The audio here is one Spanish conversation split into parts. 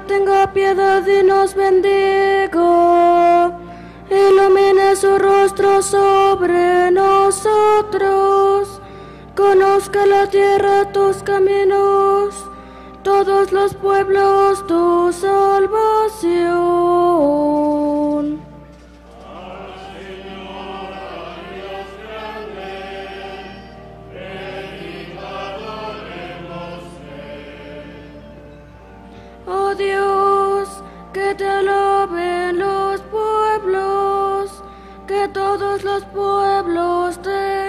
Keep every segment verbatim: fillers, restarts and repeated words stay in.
tenga piedad y nos bendiga. Ilumine su rostro sobre nosotros. Conozca la tierra tus caminos, todos los pueblos tu salvación. Al Señor, al Dios grande, ven y adorémosle. Oh Dios, que te alaben los pueblos, que todos los pueblos te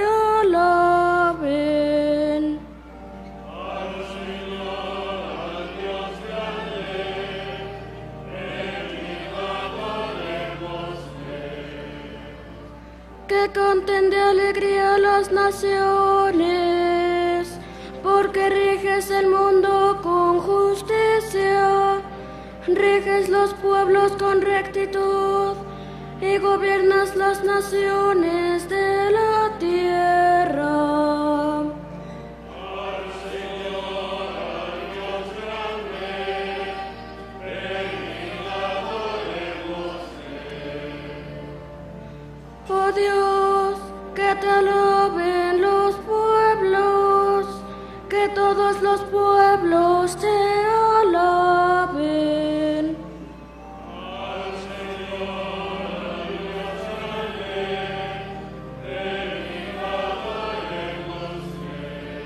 alaben. Al Señor, al Dios grande, ven y adorémosle. Que canten de alegría las naciones, porque riges el mundo con justicia, riges los pueblos con rectitud y gobiernas las naciones de la tierra. Al Señor, al Dios grande, ven y adorémosle. Oh Dios, que te alaben los pueblos, que todos los pueblos te alaben. Al Señor, al Dios grande, ven y adorémosle.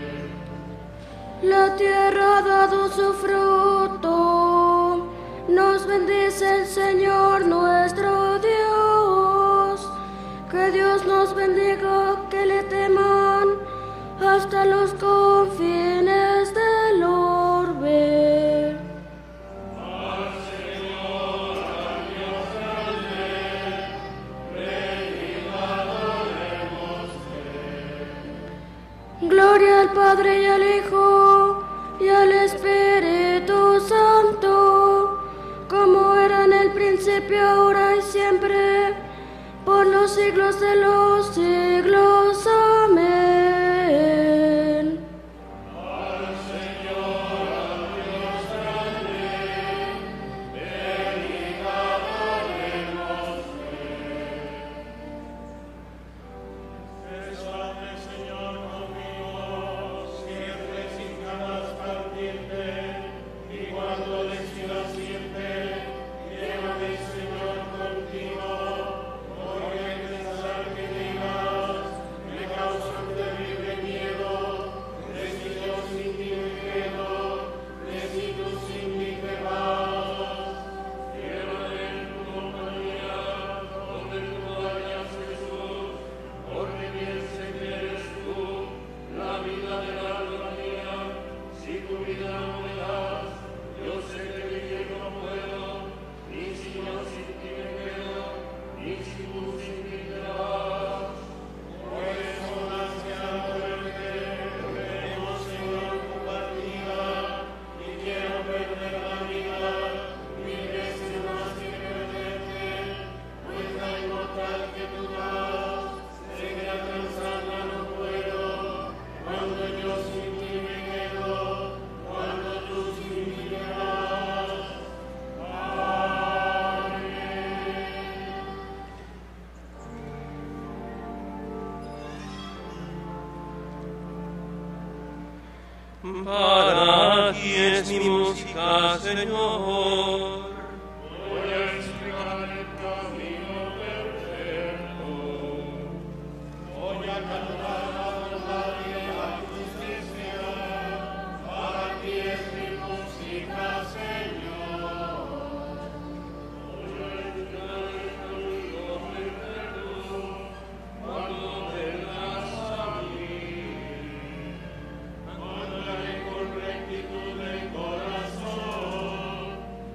La tierra ha dado su fruto, nos bendice el Señor nuestro Dios. Que Dios nos bendiga, que le teman hasta los confines del orbe. Al Señor, al Dios grande, ven y adorémosle. Gloria al Padre y al Hijo y al Espíritu Santo, como era en el principio, ahora y siempre, por los siglos de los siglos. Amén. Al Señor, al Dios grande, ven y adorémosle. Exalte, Señor, conmigo, siempre sin jamás partirte, y cuando decidas irte, llévame, Señor, contigo, porque pensar que digas me causa un terrible miedo. De si yo sin ti me quedo, de si tú sin mí te vas. Llévame en tu compañía, donde tú vayas, Jesús, porque bien sé que eres tú, la vida del alma mía. Si tu vida no me das, yo sé que vivir no puedo, ni si yo sin ti me quedo, ni si tú sin mí te vas. Por eso más que a muerte, veremos, Señor, tu partida, y quiero perder la vida mil veces más que perderte, pues la inmortal que tú das, sé que alcanzarla no puedo, cuando yo sin ti me quedo, cuando tú sin mí te vas. Para ti es mi música, Señor. Voy a explicar el camino perfecto. Voy a cantar la verdad y la justicia. Para ti es mi música, Señor. Voy a explicar el camino perfecto. Cuando vengas a mí, andaré con rectitud de corazón.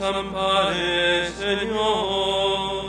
desampares, Señor.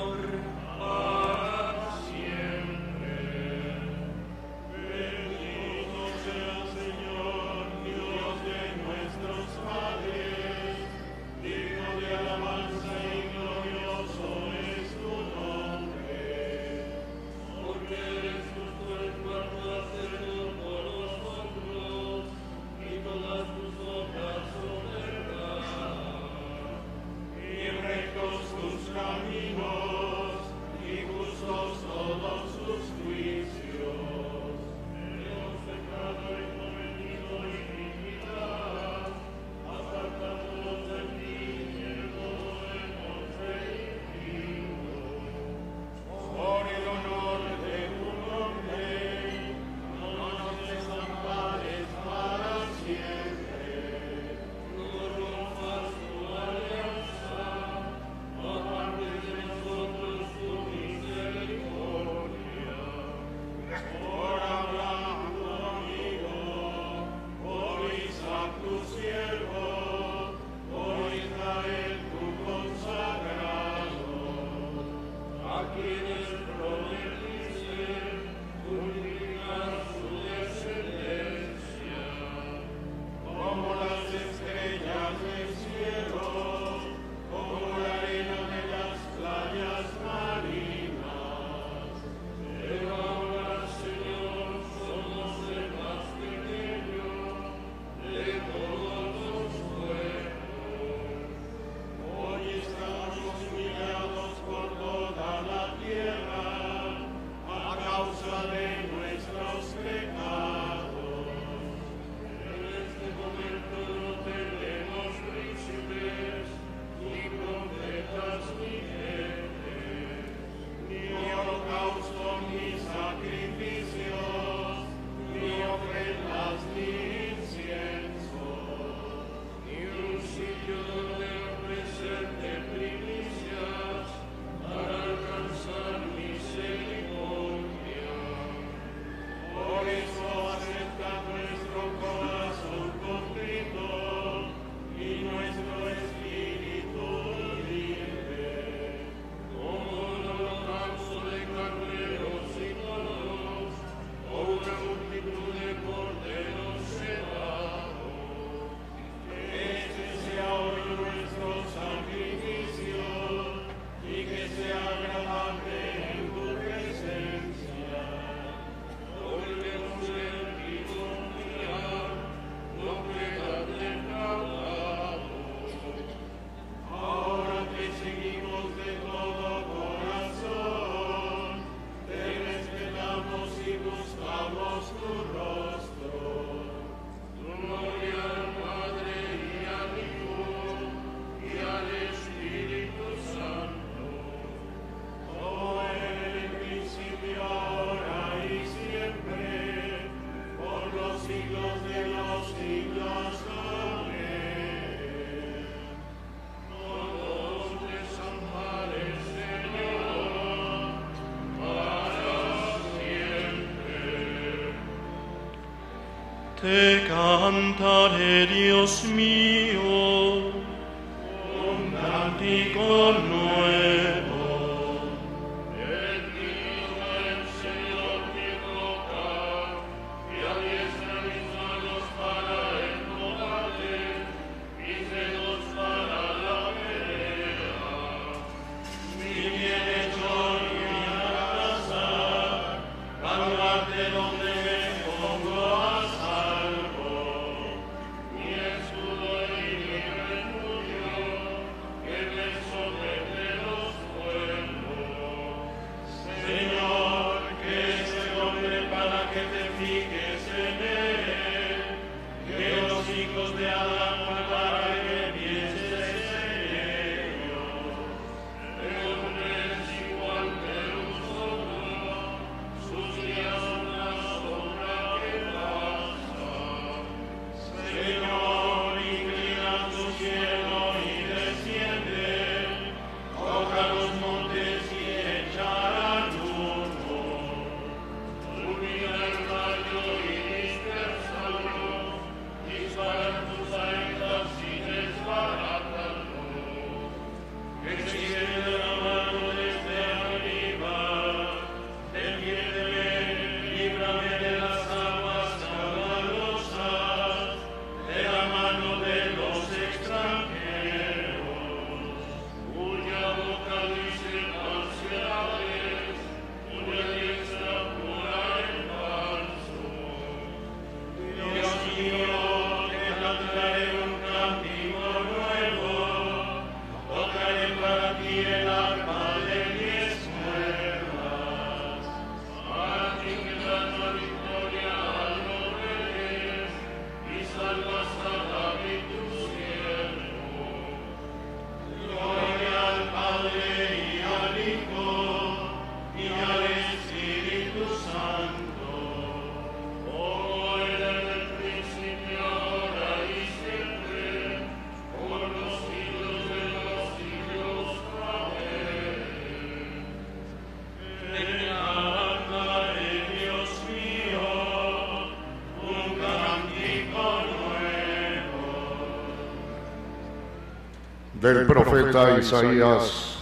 Te cantaré, Dios mío, un cántico nuevo. Bendigo el Señor mi roca, y adiestra mis manos para el combate, mis dedos para la pelea. Mi bienhechor y mi casa, baluarte donde me pongo a salvo. Mi escudo y mi refugio, que me socorre de los del profeta Isaías.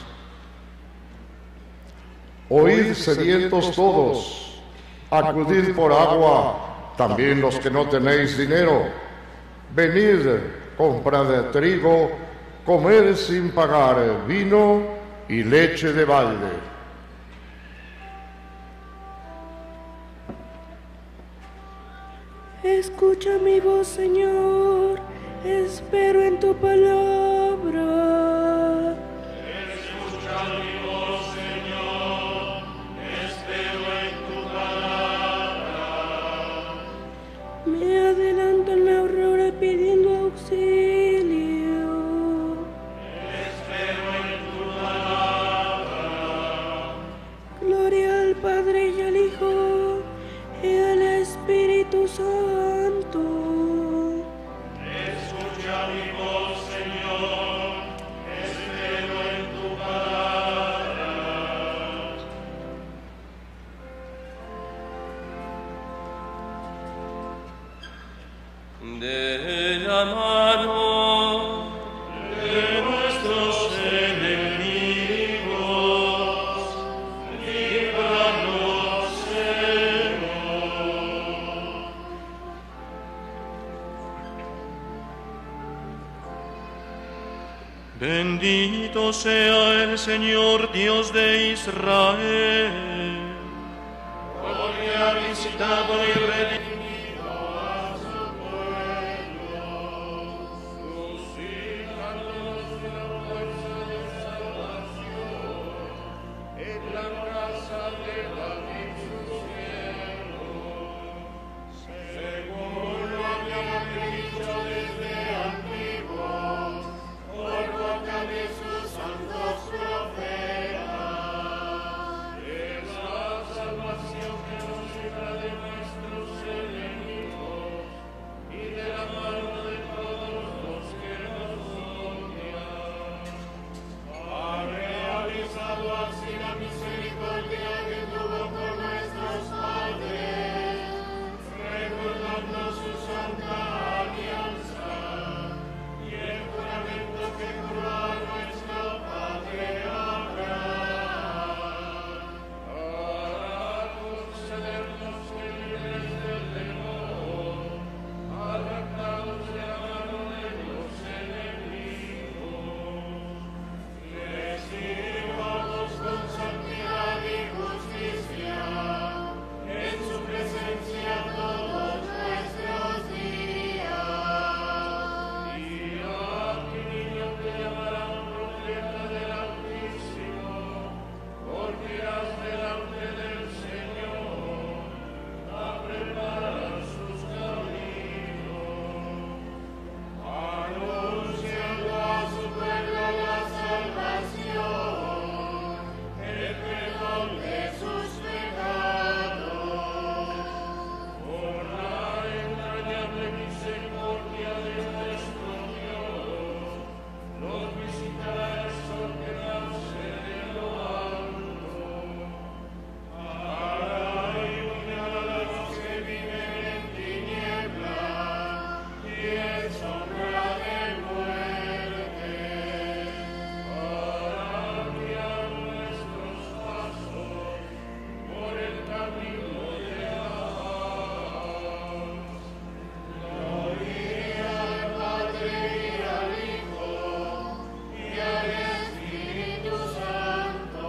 Oíd, sedientos todos, acudid por agua, también los que no tenéis dinero. Venid, comprad trigo, comed sin pagar vino y leche de balde. Escucha mi voz, Señor, espero en tu palabra. Escucha mi voz, Señor, espero en tu palabra. Me adelanto en la aurora pidiendo auxilio. Espero en tu palabra. Gloria al Padre y al Hijo y al Espíritu Santo. Escucha mi voz, Señor, espero en tu palabra. De la mano de nuestros enemigos, líbranos, Señor. Bendito sea el Señor Dios de Israel, porque ha visitado y redimido a su pueblo, suscitándonos una fuerza de salvación en la casa de David su siervo, según lo había dicho desde antiguo, por boca de sus santos profetas, es la salvación que nos libra de nuestros enemigos y de la mano de todos los que nos odian. Ha realizado así la misericordia que tuvo con nuestros padres, recordando su santa alianza y el juramento que juró a nuestro padre Abraham, para concedernos que libres del temor, arrancados de la mano de los enemigos, les sirvamos con santidad y justicia en su presencia todos nuestros días. Y a ti, niño, te llamarán profeta del Altísimo, porque irás delante del Señor a preparar sus caminos, anunciando a su pueblo la salvación, el perdón de sus pecados, por la entrañable misericordia de nuestro Dios, nos visitará el sol que nace de lo alto, para iluminar a los que viven en tinieblas y en sombra de muerte, para guiar nuestros pasos por el camino de la paz. Gloria al Padre y al Hijo y al Espíritu Santo,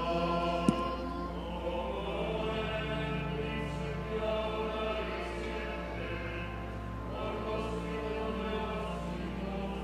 como en el principio, ahora y siempre, por los siglos de los siglos.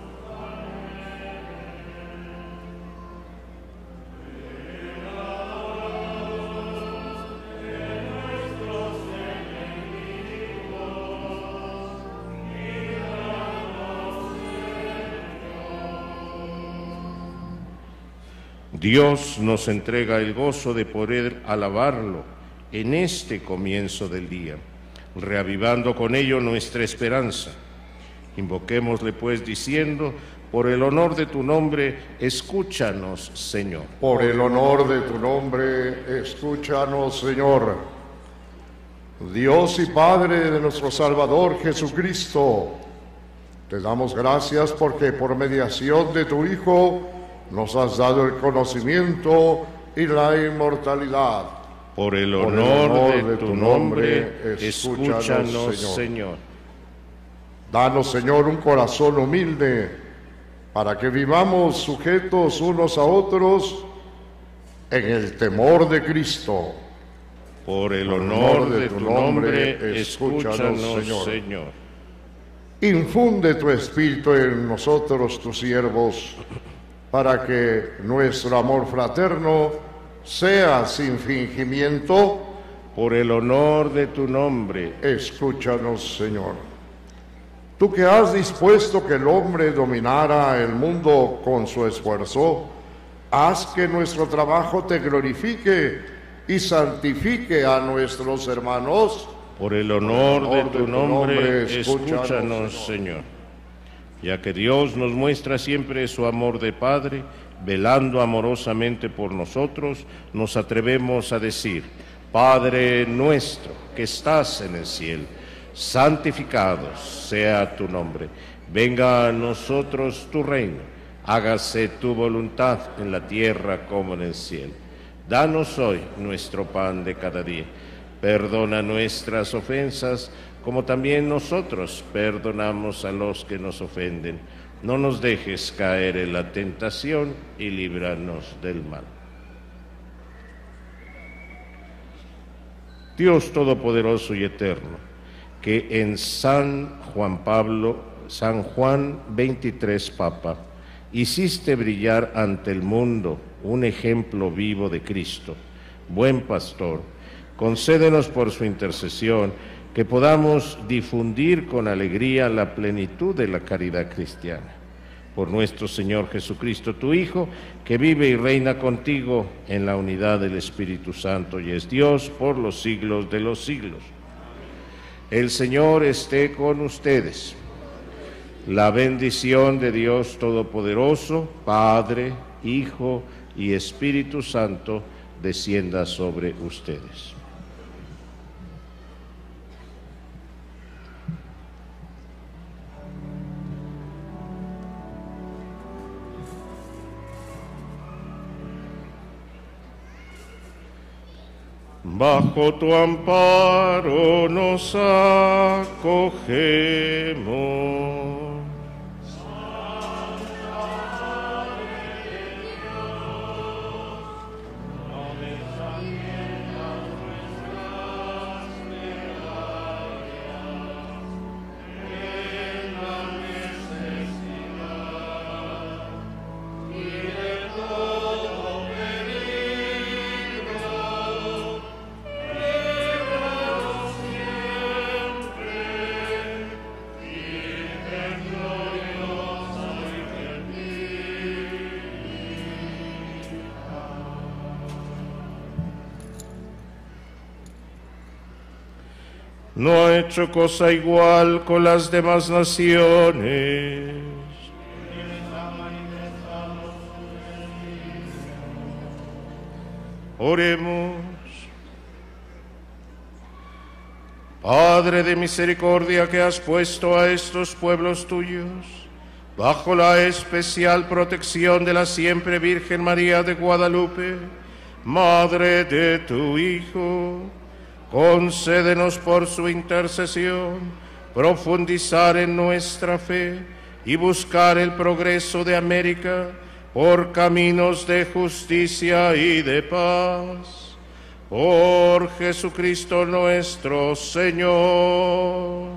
Dios nos entrega el gozo de poder alabarlo en este comienzo del día, reavivando con ello nuestra esperanza. Invoquémosle pues diciendo: por el honor de tu nombre, escúchanos, Señor. Por el honor de tu nombre, escúchanos, Señor. Dios y Padre de nuestro Salvador Jesucristo, te damos gracias porque por mediación de tu Hijo nos has dado el conocimiento y la inmortalidad. Por el Por el honor, honor de, de tu tu nombre, nombre, escúchanos, escúchanos, Señor. Señor. Danos, Señor, un corazón humilde para que vivamos sujetos unos a otros en el temor de Cristo. Por el Por honor de tu nombre, escúchanos, Señor. Señor. Infunde tu espíritu en nosotros, tus siervos, para que nuestro amor fraterno sea sin fingimiento. Por el honor de tu nombre, Escúchanos, Señor. Tú que has dispuesto que el hombre dominara el mundo con su esfuerzo, haz que nuestro trabajo te glorifique y santifique a nuestros hermanos. por el honor, Por el honor de tu nombre, nombre, escúchanos, escúchanos, Señor. Ya que Dios nos muestra siempre su amor de Padre, velando amorosamente por nosotros, nos atrevemos a decir: Padre nuestro que estás en el cielo, santificado sea tu nombre. Venga a nosotros tu reino, hágase tu voluntad en la tierra como en el cielo. Danos hoy nuestro pan de cada día. Perdona nuestras ofensas, como también nosotros perdonamos a los que nos ofenden. No nos dejes caer en la tentación y líbranos del mal. Dios Todopoderoso y Eterno, que en San Juan Pablo, San Juan veintitrés Papa, hiciste brillar ante el mundo un ejemplo vivo de Cristo, buen pastor, concédenos por su intercesión que podamos difundir con alegría la plenitud de la caridad cristiana. Por nuestro Señor Jesucristo, tu Hijo, que vive y reina contigo en la unidad del Espíritu Santo y es Dios por los siglos de los siglos. El Señor esté con ustedes. La bendición de Dios Todopoderoso, Padre, Hijo y Espíritu Santo, descienda sobre ustedes. Bajo tu amparo nos acogemos. No ha hecho cosa igual con las demás naciones. Oremos. Padre de misericordia, que has puesto a estos pueblos tuyos bajo la especial protección de la siempre Virgen María de Guadalupe, Madre de tu Hijo, concédenos por su intercesión profundizar en nuestra fe y buscar el progreso de América por caminos de justicia y de paz. Por Jesucristo nuestro Señor.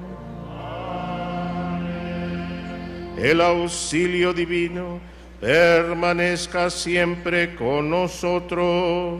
Amén. El auxilio divino permanezca siempre con nosotros.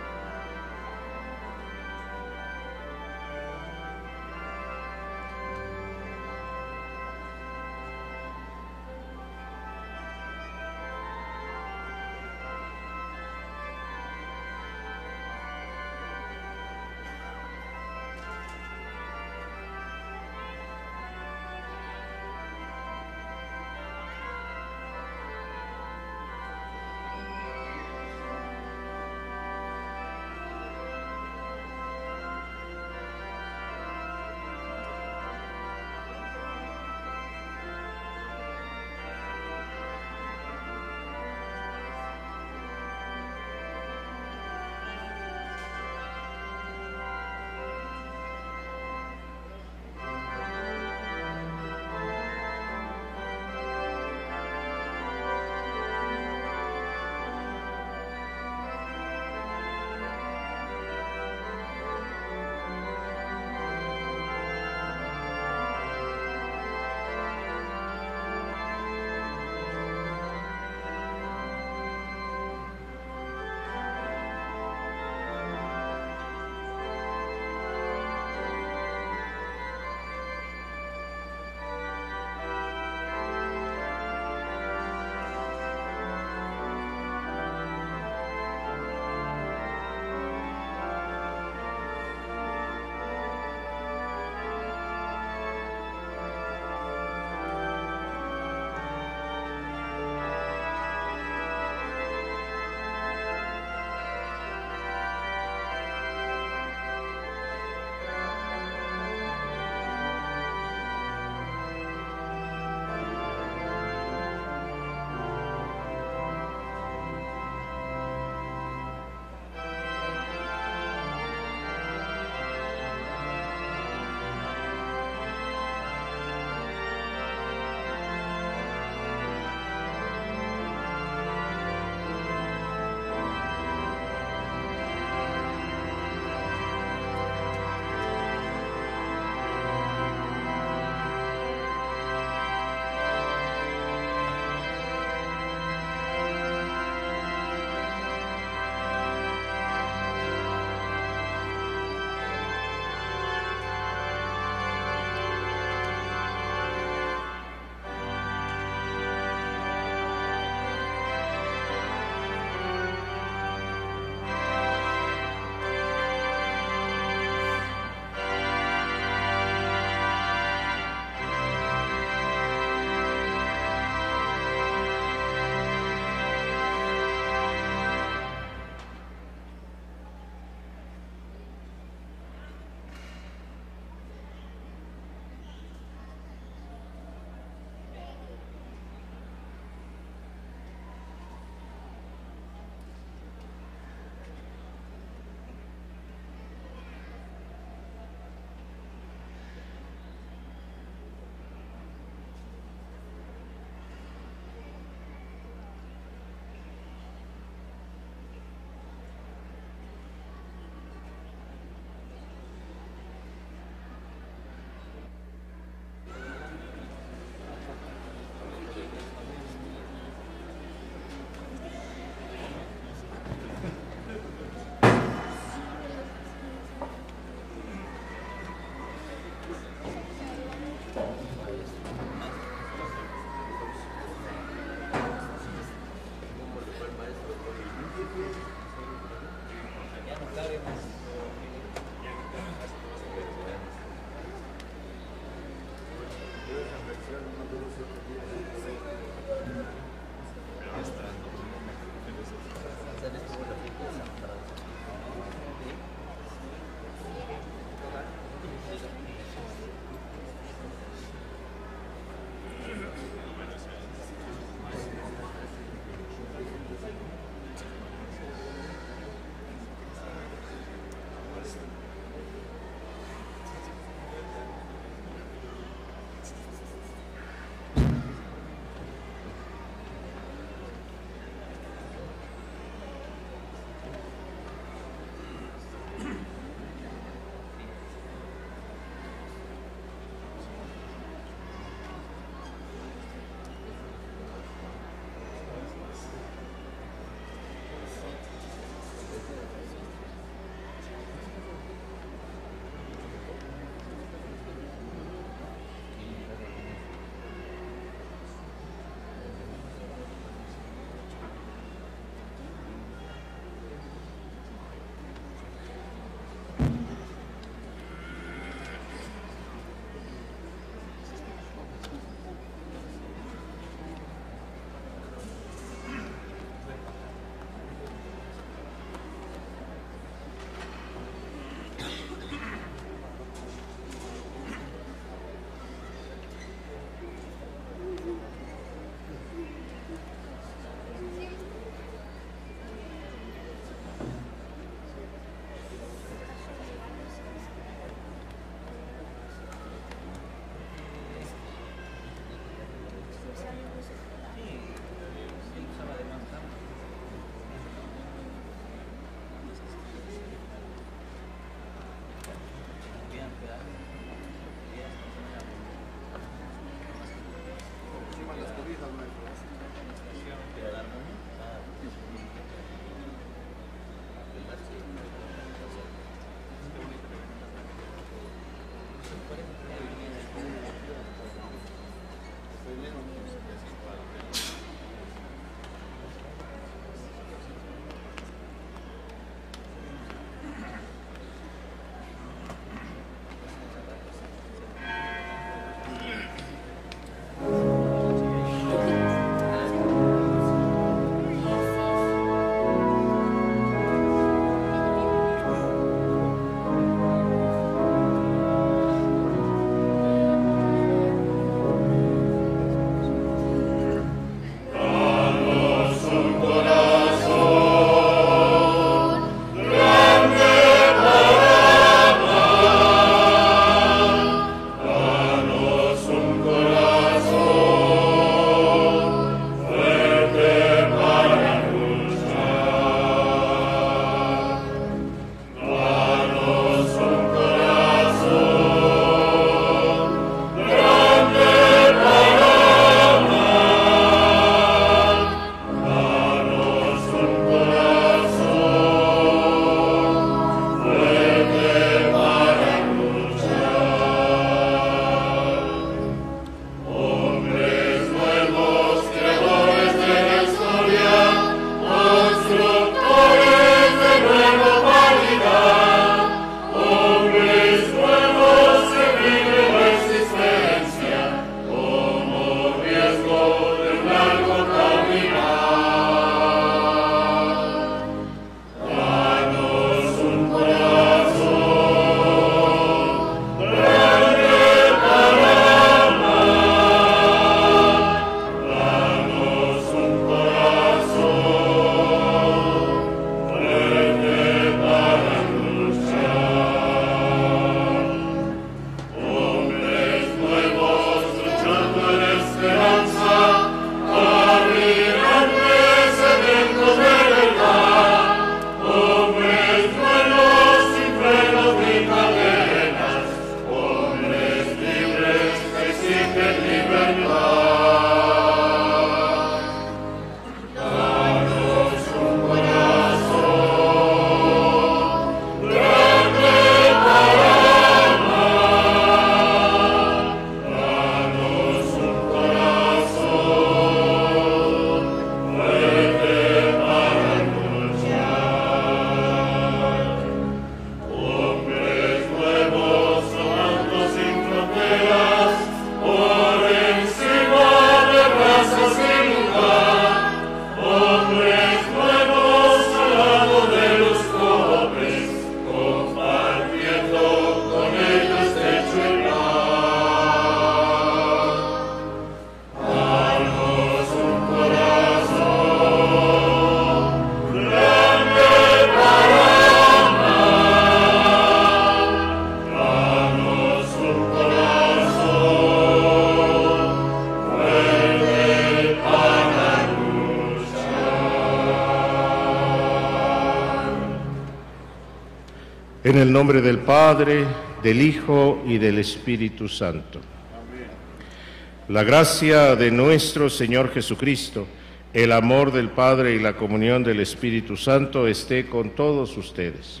En el nombre del Padre, del Hijo y del Espíritu Santo. Amén. La gracia de nuestro Señor Jesucristo, el amor del Padre y la comunión del Espíritu Santo esté con todos ustedes.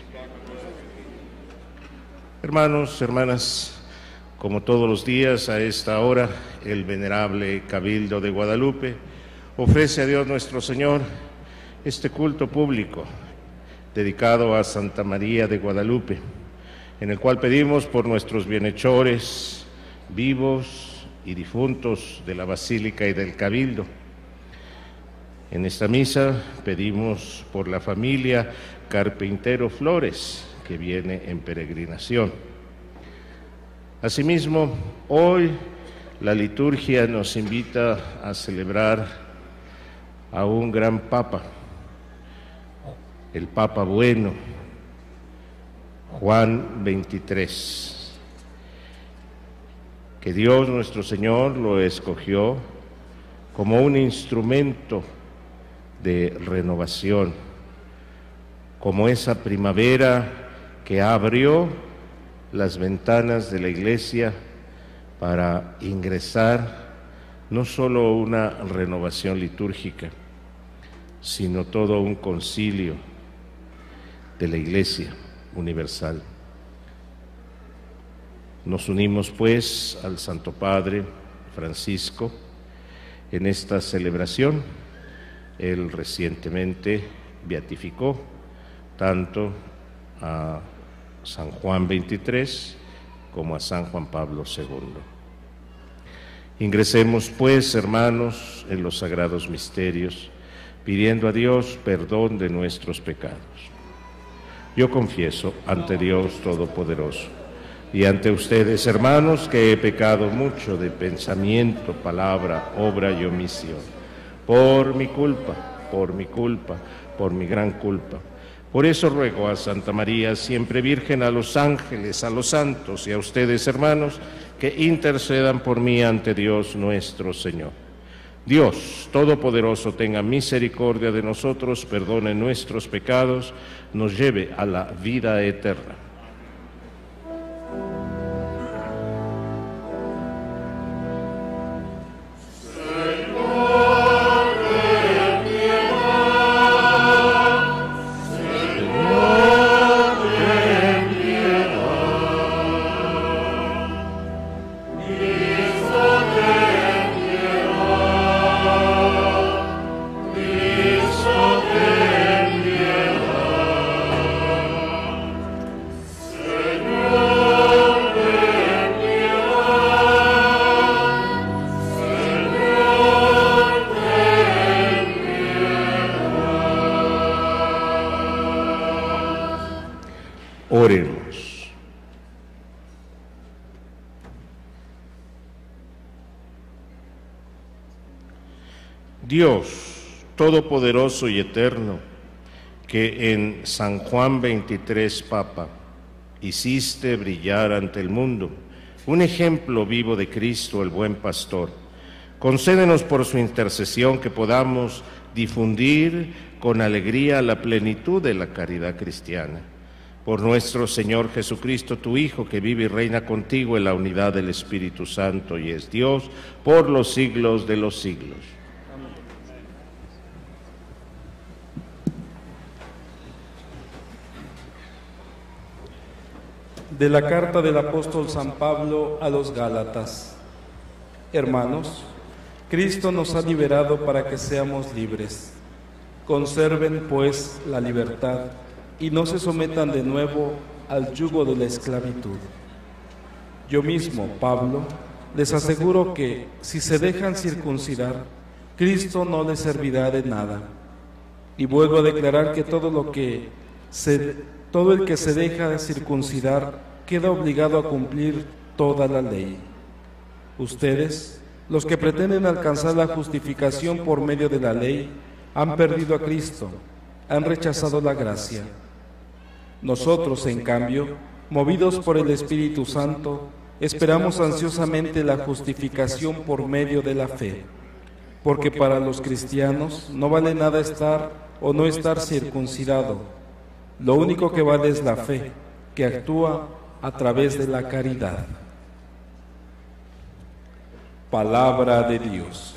Hermanos, hermanas, como todos los días a esta hora, el venerable Cabildo de Guadalupe ofrece a Dios nuestro Señor este culto público dedicado a Santa María de Guadalupe, en el cual pedimos por nuestros bienhechores vivos y difuntos de la Basílica y del Cabildo. En esta misa pedimos por la familia Carpintero Flores, que viene en peregrinación. Asimismo, hoy la liturgia nos invita a celebrar a un gran Papa, el Papa bueno, Juan veintitrés, que Dios nuestro Señor lo escogió como un instrumento de renovación, como esa primavera que abrió las ventanas de la Iglesia para ingresar no solo una renovación litúrgica, sino todo un concilio de la Iglesia universal. Nos unimos pues al Santo Padre Francisco en esta celebración. Él recientemente beatificó tanto a San Juan veintitrés como a San Juan Pablo segundo. Ingresemos pues, hermanos, en los sagrados misterios, pidiendo a Dios perdón de nuestros pecados. Yo confieso ante Dios Todopoderoso y ante ustedes, hermanos, que he pecado mucho de pensamiento, palabra, obra y omisión, por mi culpa, por mi culpa, por mi gran culpa. Por eso ruego a Santa María, siempre Virgen, a los ángeles, a los santos y a ustedes, hermanos, que intercedan por mí ante Dios nuestro Señor. Dios Todopoderoso tenga misericordia de nosotros, perdone nuestros pecados, nos lleve a la vida eterna. Oremos. Dios Todopoderoso y Eterno, que en San Juan veintitrés, Papa, hiciste brillar ante el mundo un ejemplo vivo de Cristo, el buen pastor, concédenos por su intercesión que podamos difundir con alegría la plenitud de la caridad cristiana. Por nuestro Señor Jesucristo, tu Hijo, que vive y reina contigo en la unidad del Espíritu Santo y es Dios por los siglos de los siglos. De la carta del apóstol San Pablo a los Gálatas. Hermanos, Cristo nos ha liberado para que seamos libres. Conserven, pues, la libertad y no se sometan de nuevo al yugo de la esclavitud. Yo mismo, Pablo, les aseguro que, si se dejan circuncidar, Cristo no les servirá de nada. Y vuelvo a declarar que todo lo que se, todo el que se deja circuncidar queda obligado a cumplir toda la ley. Ustedes, los que pretenden alcanzar la justificación por medio de la ley, han perdido a Cristo, han rechazado la gracia. Nosotros, en cambio, movidos por el Espíritu Santo, esperamos ansiosamente la justificación por medio de la fe, porque para los cristianos no vale nada estar o no estar circuncidado. Lo único que vale es la fe, que actúa a través de la caridad. Palabra de Dios.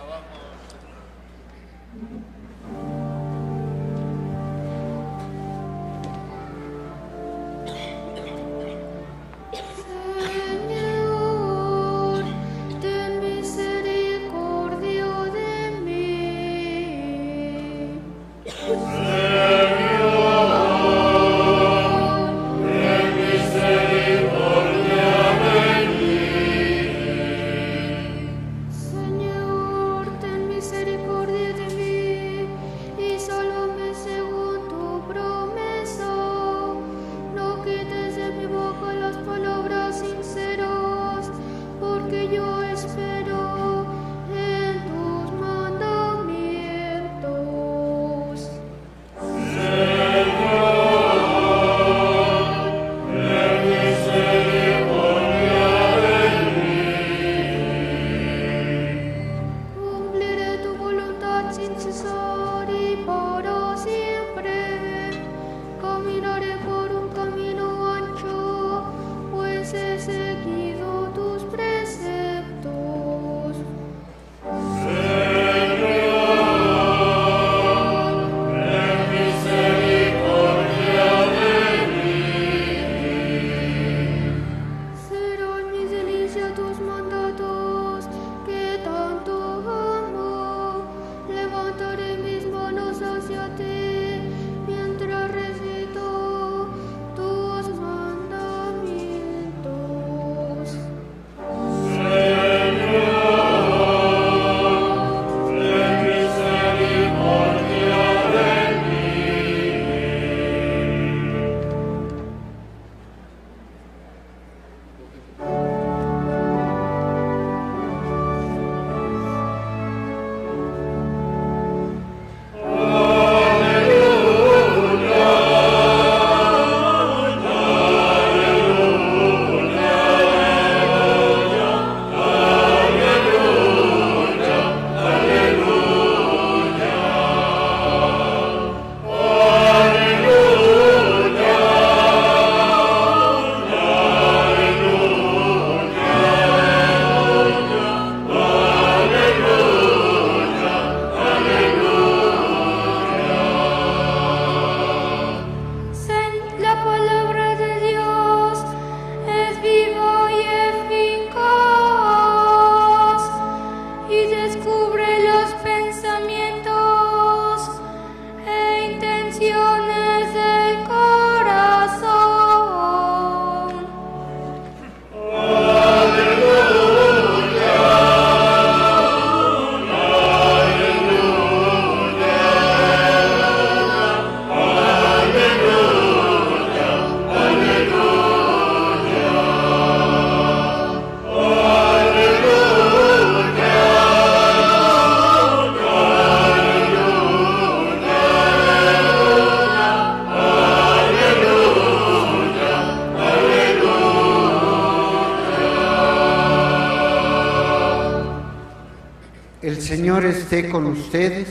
El Señor esté con ustedes.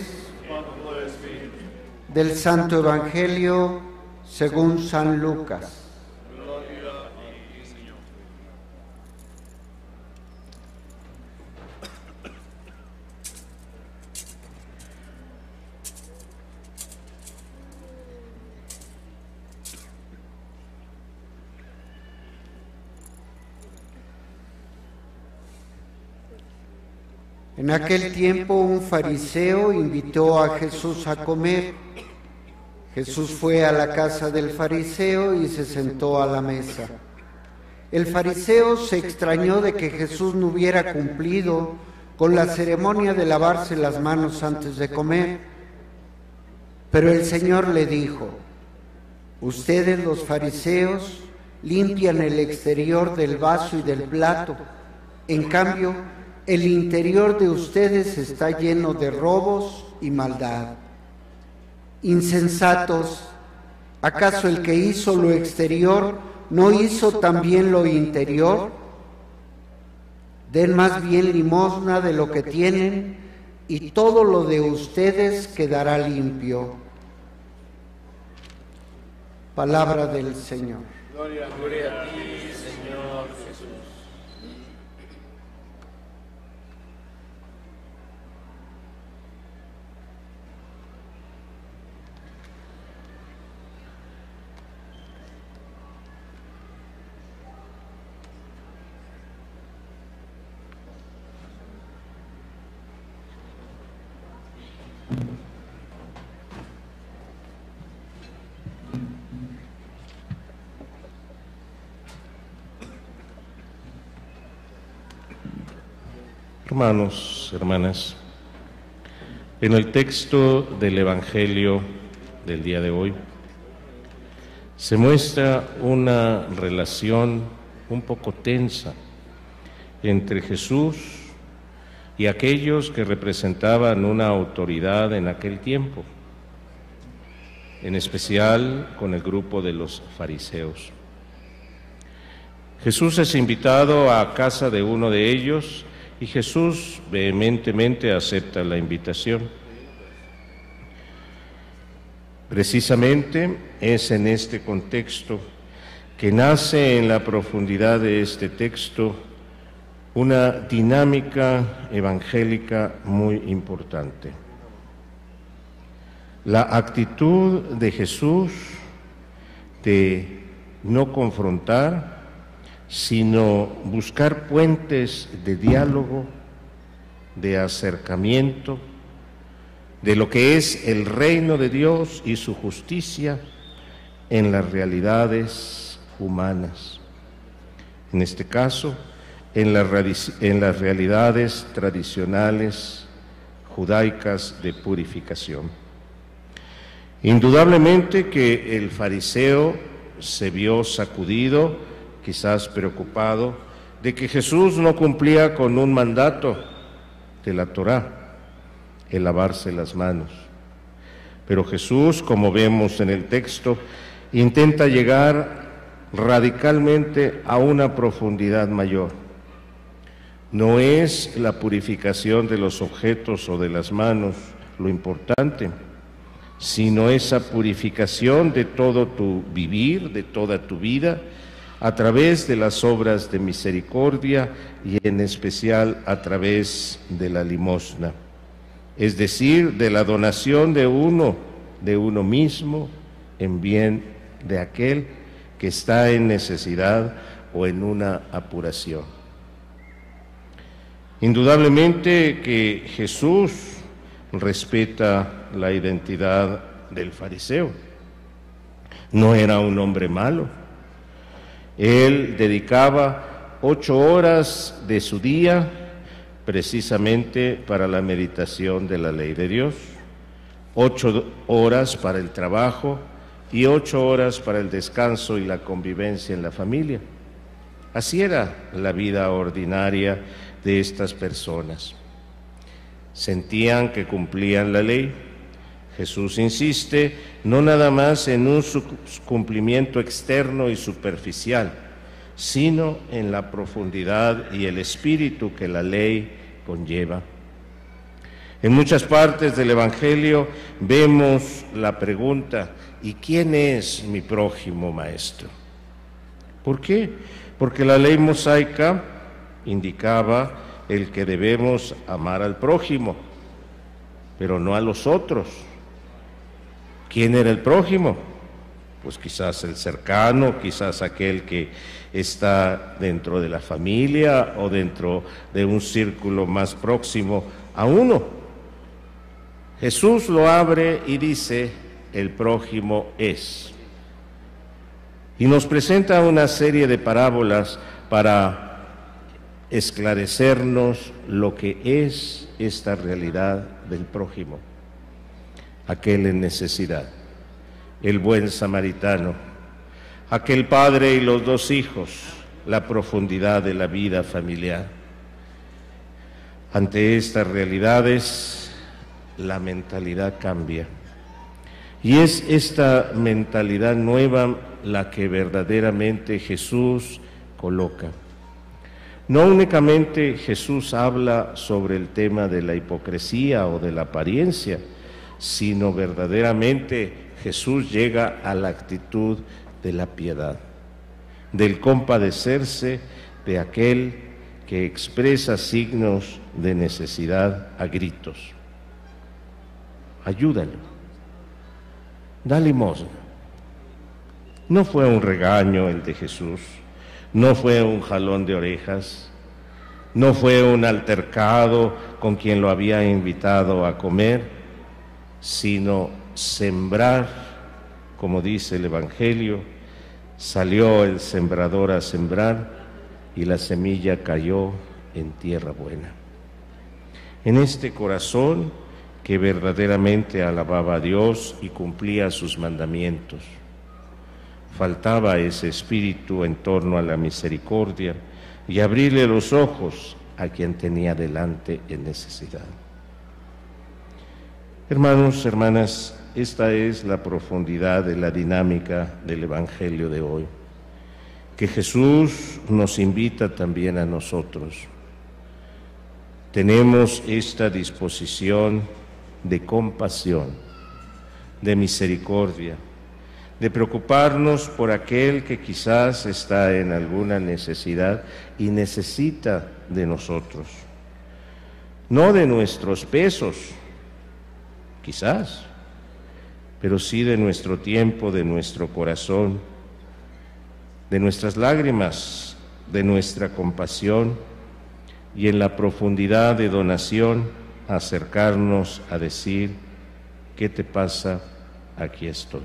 Del Santo Evangelio según San Lucas. En aquel tiempo un fariseo invitó a Jesús a comer. Jesús fue a la casa del fariseo y se sentó a la mesa. El fariseo se extrañó de que Jesús no hubiera cumplido con la ceremonia de lavarse las manos antes de comer. Pero el Señor le dijo: ustedes los fariseos limpian el exterior del vaso y del plato, en cambio el interior de ustedes está lleno de robos y maldad. Insensatos, ¿acaso el que hizo lo exterior no hizo también lo interior? Den más bien limosna de lo que tienen y todo lo de ustedes quedará limpio. Palabra del Señor. Gloria, gloria a ti, Señor Jesús. Hermanos, hermanas, en el texto del Evangelio del día de hoy se muestra una relación un poco tensa entre Jesús y aquellos que representaban una autoridad en aquel tiempo, en especial con el grupo de los fariseos. Jesús es invitado a casa de uno de ellos y Jesús vehementemente acepta la invitación. Precisamente es en este contexto que nace en la profundidad de este texto una dinámica evangélica muy importante. La actitud de Jesús de no confrontar, sino buscar puentes de diálogo, de acercamiento, de lo que es el reino de Dios y su justicia en las realidades humanas. En este caso, en las, en las realidades tradicionales judaicas de purificación. Indudablemente que el fariseo se vio sacudido, quizás preocupado, de que Jesús no cumplía con un mandato de la Torá, el lavarse las manos. Pero Jesús, como vemos en el texto, intenta llegar radicalmente a una profundidad mayor. No es la purificación de los objetos o de las manos lo importante, sino esa purificación de todo tu vivir, de toda tu vida, a través de las obras de misericordia y en especial a través de la limosna, es decir, de la donación de uno, de uno mismo, en bien de aquel que está en necesidad o en una apuración. Indudablemente que Jesús respeta la identidad del fariseo. No era un hombre malo. Él dedicaba ocho horas de su día precisamente para la meditación de la ley de Dios, ocho horas para el trabajo y ocho horas para el descanso y la convivencia en la familia. Así era la vida ordinaria de estas personas. Sentían que cumplían la ley. Jesús insiste no nada más en un cumplimiento externo y superficial, sino en la profundidad y el espíritu que la ley conlleva. En muchas partes del Evangelio vemos la pregunta: ¿y quién es mi prójimo, maestro? ¿Por qué? Porque la ley mosaica indicaba el que debemos amar al prójimo, pero no a los otros. ¿Quién era el prójimo? Pues quizás el cercano, quizás aquel que está dentro de la familia o dentro de un círculo más próximo a uno. Jesús lo abre y dice: el prójimo es. Y nos presenta una serie de parábolas para esclarecernos lo que es esta realidad del prójimo, aquel en necesidad, el buen samaritano, aquel padre y los dos hijos, la profundidad de la vida familiar. Ante estas realidades, la mentalidad cambia. Y es esta mentalidad nueva la que verdaderamente Jesús coloca. No únicamente Jesús habla sobre el tema de la hipocresía o de la apariencia, sino verdaderamente Jesús llega a la actitud de la piedad, del compadecerse de aquel que expresa signos de necesidad a gritos. Ayúdalo, da limosna. No fue un regaño el de Jesús, no fue un jalón de orejas, no fue un altercado con quien lo había invitado a comer, sino sembrar, como dice el Evangelio, salió el sembrador a sembrar y la semilla cayó en tierra buena. En este corazón que verdaderamente alababa a Dios y cumplía sus mandamientos, faltaba ese espíritu en torno a la misericordia y abrirle los ojos a quien tenía delante en necesidad. Hermanos, hermanas, esta es la profundidad de la dinámica del Evangelio de hoy, que Jesús nos invita también a nosotros. Tenemos esta disposición de compasión, de misericordia, de preocuparnos por aquel que quizás está en alguna necesidad y necesita de nosotros, no de nuestros pesos, quizás, pero sí de nuestro tiempo, de nuestro corazón, de nuestras lágrimas, de nuestra compasión y en la profundidad de donación acercarnos a decir: ¿qué te pasa? Aquí estoy.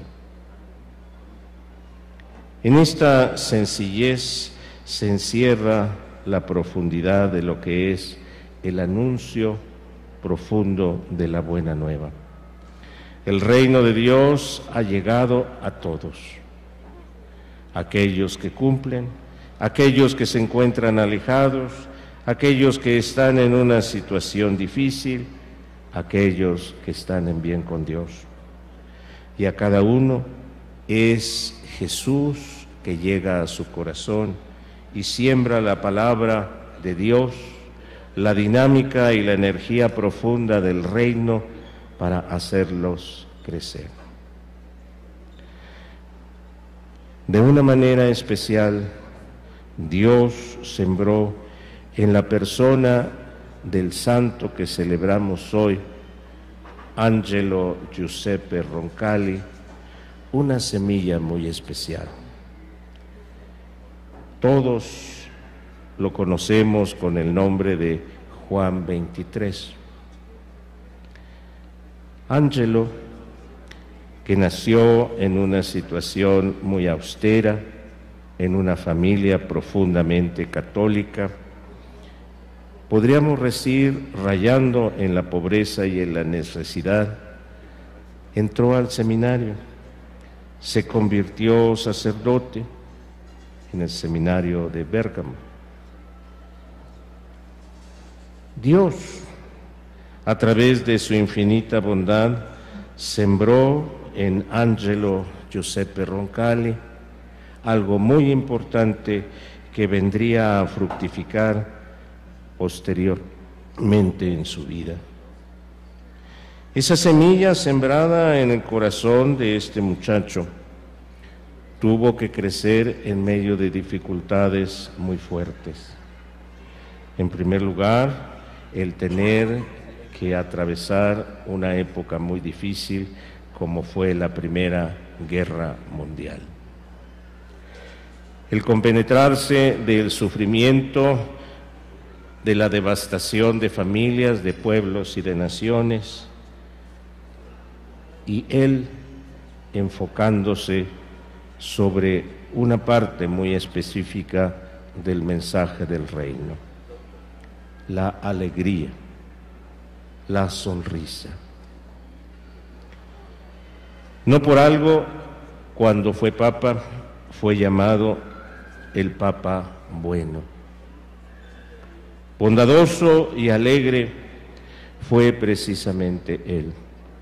En esta sencillez se encierra la profundidad de lo que es el anuncio profundo de la buena nueva. El reino de Dios ha llegado a todos, aquellos que cumplen, aquellos que se encuentran alejados, aquellos que están en una situación difícil, aquellos que están en bien con Dios. Y a cada uno es Jesús que llega a su corazón y siembra la palabra de Dios, la dinámica y la energía profunda del reino para hacerlos crecer. De una manera especial, Dios sembró en la persona del santo que celebramos hoy, Angelo Giuseppe Roncalli, una semilla muy especial. Todos lo conocemos con el nombre de Juan veintitrés. Angelo, que nació en una situación muy austera, en una familia profundamente católica, podríamos decir, rayando en la pobreza y en la necesidad, entró al seminario, se convirtió sacerdote en el seminario de Bérgamo. Dios, a través de su infinita bondad, sembró en Angelo Giuseppe Roncalli algo muy importante que vendría a fructificar posteriormente en su vida. Esa semilla sembrada en el corazón de este muchacho tuvo que crecer en medio de dificultades muy fuertes. En primer lugar, el tener que atravesar una época muy difícil como fue la Primera Guerra Mundial. El compenetrarse del sufrimiento, de la devastación de familias, de pueblos y de naciones, y él enfocándose sobre una parte muy específica del mensaje del reino, la alegría, la sonrisa. No por algo, cuando fue papa, fue llamado el Papa Bueno. Bondadoso y alegre fue precisamente él.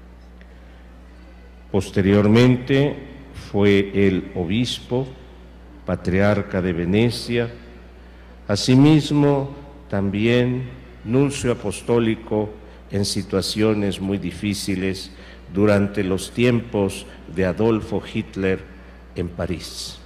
Posteriormente fue el obispo, patriarca de Venecia, asimismo también nuncio apostólico en situaciones muy difíciles durante los tiempos de Adolfo Hitler en París.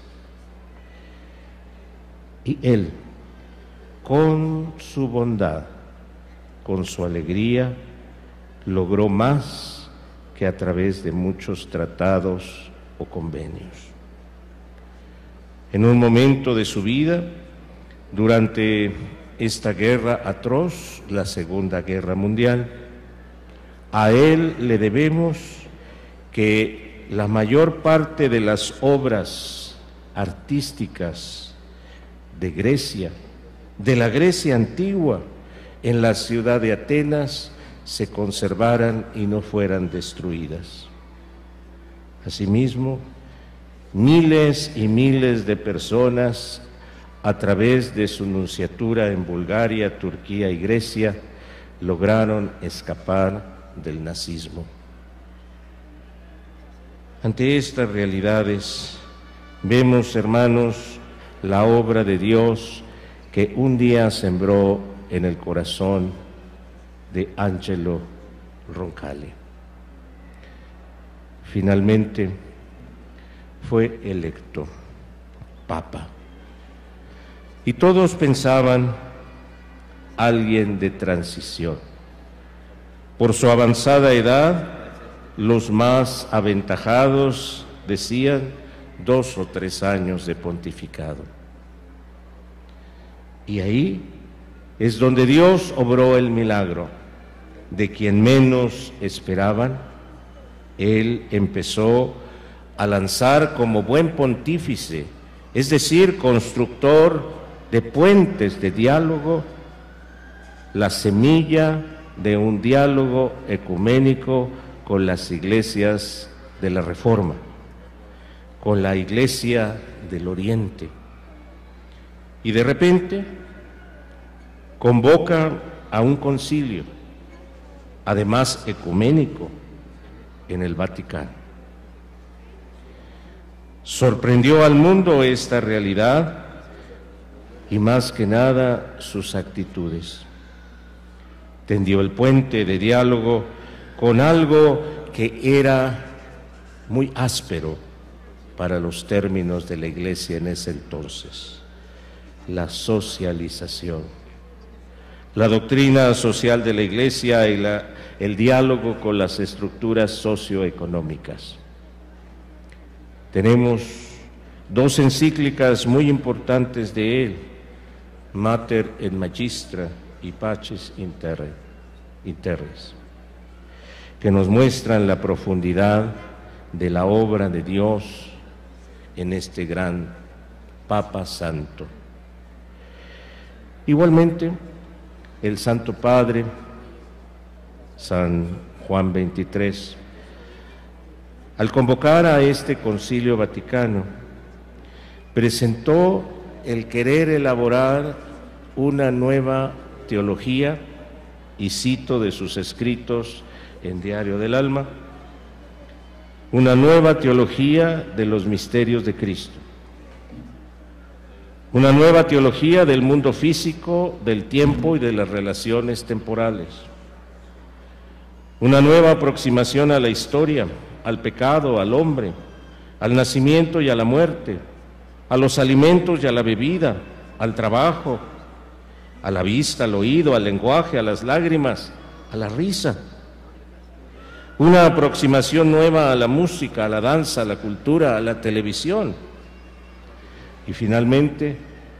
Y él, con su bondad, con su alegría, logró más que a través de muchos tratados o convenios. En un momento de su vida, durante esta guerra atroz, la Segunda Guerra Mundial, a él le debemos que la mayor parte de las obras artísticas de Grecia, de la Grecia antigua, en la ciudad de Atenas, se conservaran y no fueran destruidas. Asimismo, miles y miles de personas, a través de su nunciatura en Bulgaria, Turquía y Grecia, lograron escapar del nazismo. Ante estas realidades, vemos, hermanos, la obra de Dios que un día sembró en el corazón de Angelo Roncalli. Finalmente fue electo papa. Y todos pensaban alguien de transición. Por su avanzada edad, los más aventajados decían dos o tres años de pontificado. Y ahí es donde Dios obró el milagro. De quien menos esperaban, Él empezó a lanzar como buen pontífice, es decir, constructor de puentes de diálogo, la semilla de un diálogo ecuménico con las iglesias de la Reforma, con la Iglesia del Oriente. Y de repente convoca a un concilio, además ecuménico, en el Vaticano. Sorprendió al mundo esta realidad y más que nada sus actitudes. Tendió el puente de diálogo con algo que era muy áspero para los términos de la Iglesia en ese entonces: la socialización. La doctrina social de la Iglesia y la, el diálogo con las estructuras socioeconómicas. Tenemos dos encíclicas muy importantes de él: Mater et Magistra y Pacis Inter Terres, que nos muestran la profundidad de la obra de Dios en este gran Papa Santo. Igualmente, el Santo Padre, San Juan veintitrés, al convocar a este Concilio Vaticano, presentó el querer elaborar una nueva teología, y cito de sus escritos en Diario del Alma, una nueva teología de los misterios de Cristo, una nueva teología del mundo físico, del tiempo y de las relaciones temporales, una nueva aproximación a la historia, al pecado, al hombre, al nacimiento y a la muerte, a los alimentos y a la bebida, al trabajo, a la vista, al oído, al lenguaje, a las lágrimas, a la risa. Una aproximación nueva a la música, a la danza, a la cultura, a la televisión. Y finalmente,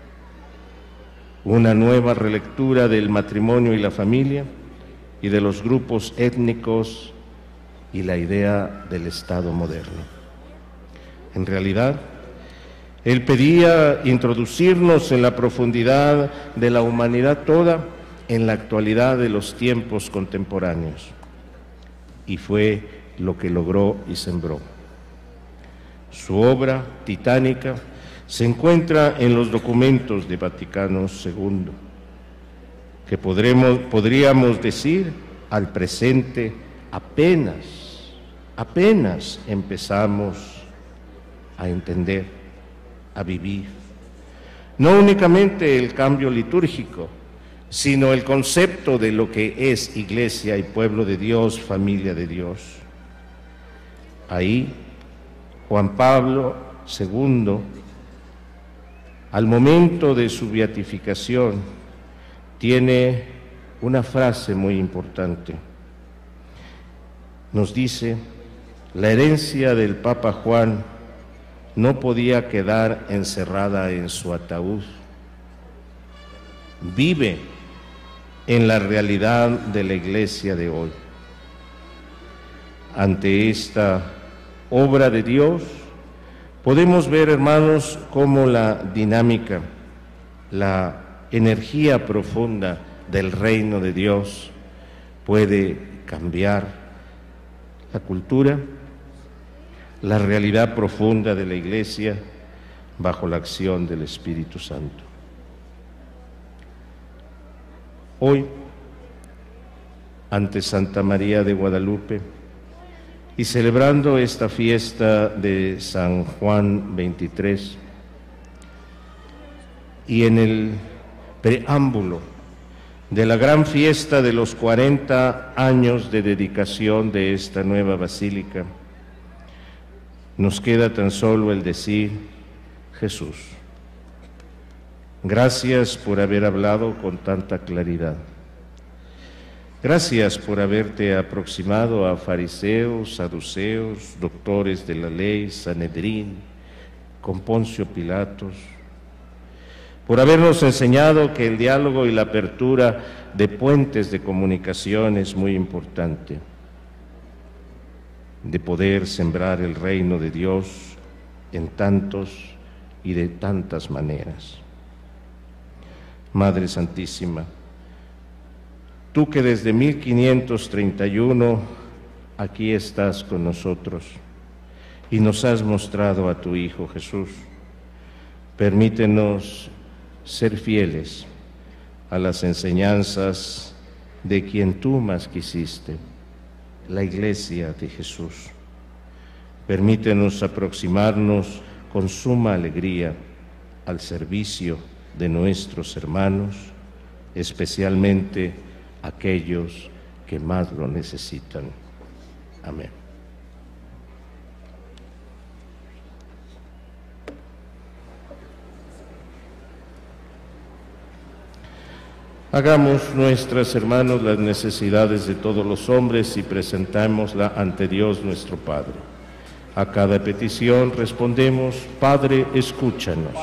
una nueva relectura del matrimonio y la familia, y de los grupos étnicos y la idea del Estado moderno. En realidad, él pedía introducirnos en la profundidad de la humanidad toda, en la actualidad de los tiempos contemporáneos. Y fue lo que logró y sembró. Su obra titánica se encuentra en los documentos de Vaticano segundo, que podremos, podríamos decir, al presente apenas, apenas empezamos a entender, a vivir. No únicamente el cambio litúrgico, sino el concepto de lo que es Iglesia y pueblo de Dios, familia de Dios. Ahí, Juan Pablo segundo, al momento de su beatificación, tiene una frase muy importante. Nos dice: la herencia del Papa Juan no podía quedar encerrada en su ataúd. Vive en la realidad de la Iglesia de hoy. Ante esta obra de Dios, podemos ver, hermanos, cómo la dinámica, la energía profunda del reino de Dios puede cambiar la cultura, la realidad profunda de la Iglesia bajo la acción del Espíritu Santo. Hoy, ante Santa María de Guadalupe y celebrando esta fiesta de San Juan veintitrés, y en el preámbulo de la gran fiesta de los cuarenta años de dedicación de esta nueva basílica, nos queda tan solo el decir: Jesús, gracias por haber hablado con tanta claridad. Gracias por haberte aproximado a fariseos, saduceos, doctores de la ley, Sanedrín, con Poncio Pilatos, por habernos enseñado que el diálogo y la apertura de puentes de comunicación es muy importante, de poder sembrar el reino de Dios en tantos y de tantas maneras. Madre Santísima, tú que desde mil quinientos treinta y uno aquí estás con nosotros y nos has mostrado a tu Hijo Jesús, permítenos ser fieles a las enseñanzas de quien tú más quisiste, la Iglesia de Jesús. Permítenos aproximarnos con suma alegría al servicio de nuestros hermanos, especialmente aquellos que más lo necesitan. Amén. Hagamos nuestras, hermanos, las necesidades de todos los hombres y presentémosla ante Dios nuestro Padre. A cada petición respondemos: Padre, escúchanos.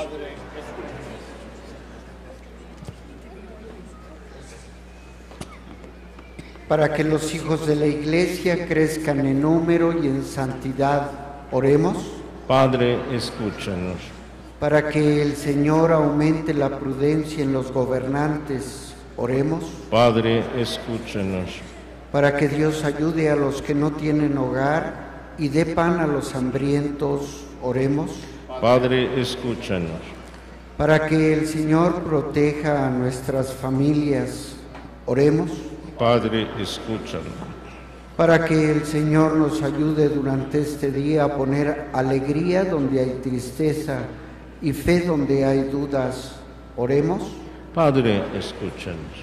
Para que los hijos de la Iglesia crezcan en número y en santidad, oremos. Padre, escúchanos. Para que el Señor aumente la prudencia en los gobernantes, oremos. Padre, escúchanos. Para que Dios ayude a los que no tienen hogar y dé pan a los hambrientos, oremos. Padre, escúchanos. Para que el Señor proteja a nuestras familias, oremos. Padre, escúchanos. Para que el Señor nos ayude durante este día a poner alegría donde hay tristeza y fe donde hay dudas, oremos. Padre, escúchanos.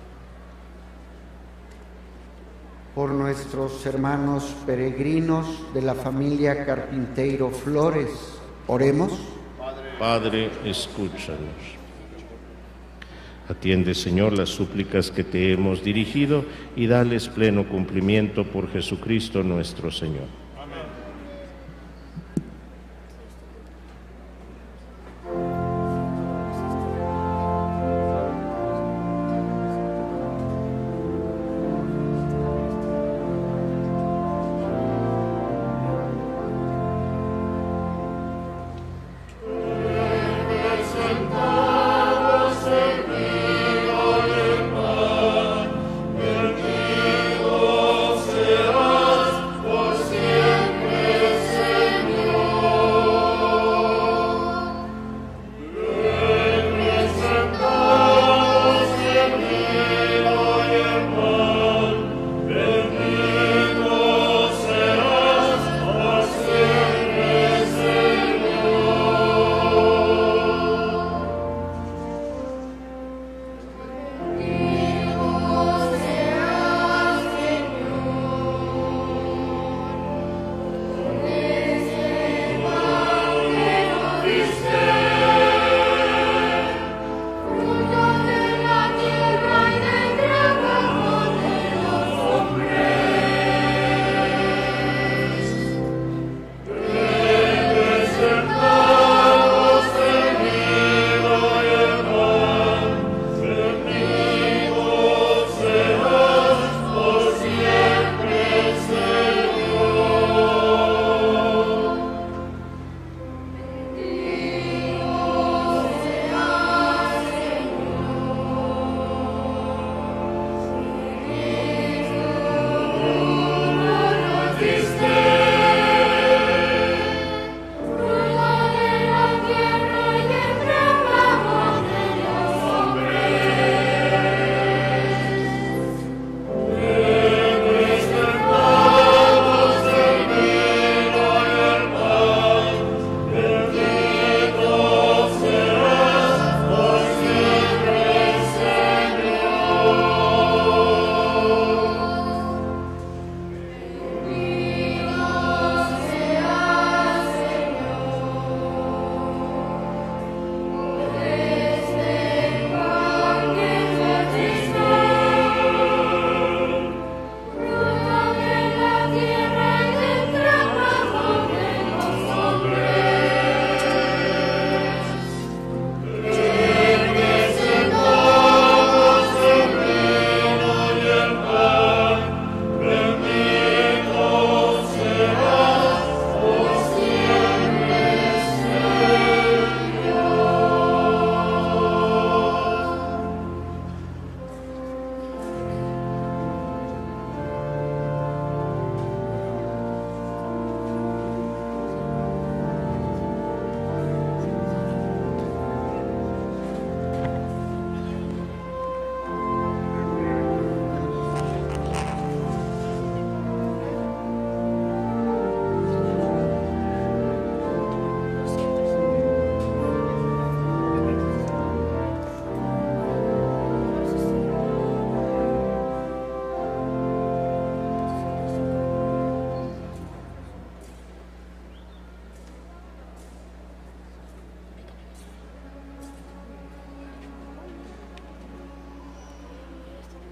Por nuestros hermanos peregrinos de la familia Carpinteiro Flores, oremos. Padre, escúchanos. Atiende, Señor, las súplicas que te hemos dirigido y dales pleno cumplimiento por Jesucristo nuestro Señor. Por siempre.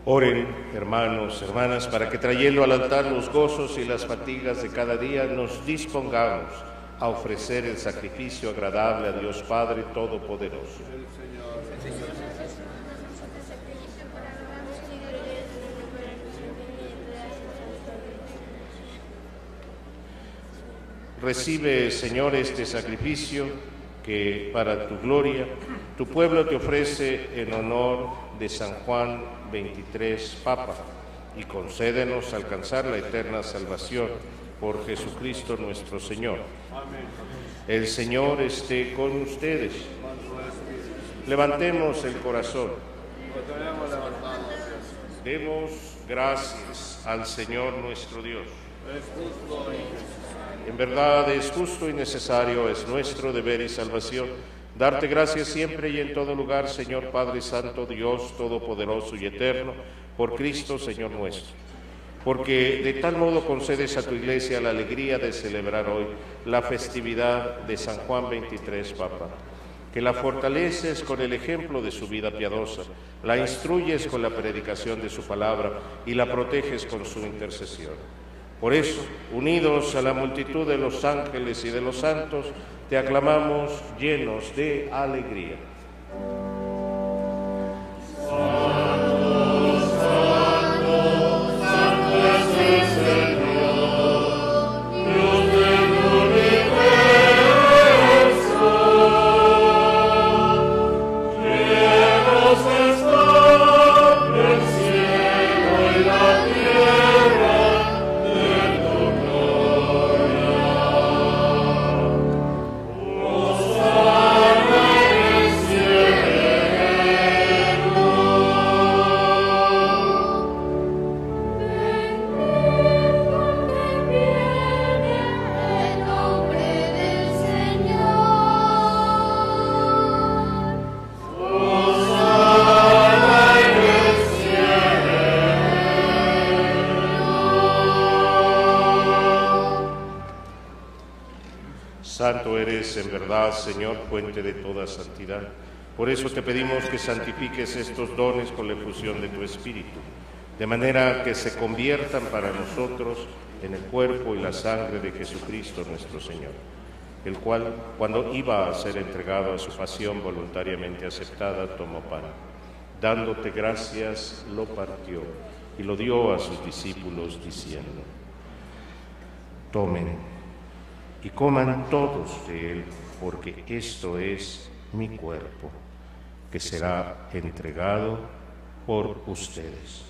Oren, hermanos, hermanas, para que trayendo al altar los gozos y las fatigas de cada día, nos dispongamos a ofrecer el sacrificio agradable a Dios Padre Todopoderoso. Recibe, Señor, este sacrificio que para tu gloria tu pueblo te ofrece en honor de San Juan veintitrés, Papa, y concédenos alcanzar la eterna salvación por Jesucristo nuestro Señor. Amén. El Señor esté con ustedes. Levantemos el corazón. Demos gracias al Señor nuestro Dios. En verdad es justo y necesario, es nuestro deber y salvación, darte gracias siempre y en todo lugar, Señor Padre Santo, Dios Todopoderoso y Eterno, por Cristo, Señor nuestro. Porque de tal modo concedes a tu Iglesia la alegría de celebrar hoy la festividad de San Juan veintitrés, Papa, que la fortaleces con el ejemplo de su vida piadosa, la instruyes con la predicación de su palabra y la proteges con su intercesión. Por eso, unidos a la multitud de los ángeles y de los santos, te aclamamos llenos de alegría. Santo eres en verdad, Señor, fuente de toda santidad. Por eso te pedimos que santifiques estos dones con la efusión de tu Espíritu, de manera que se conviertan para nosotros en el cuerpo y la sangre de Jesucristo nuestro Señor, el cual, cuando iba a ser entregado a su pasión voluntariamente aceptada, tomó pan. Dándote gracias, lo partió y lo dio a sus discípulos, diciendo: tomen y coman todos de él, porque esto es mi cuerpo, que será entregado por ustedes.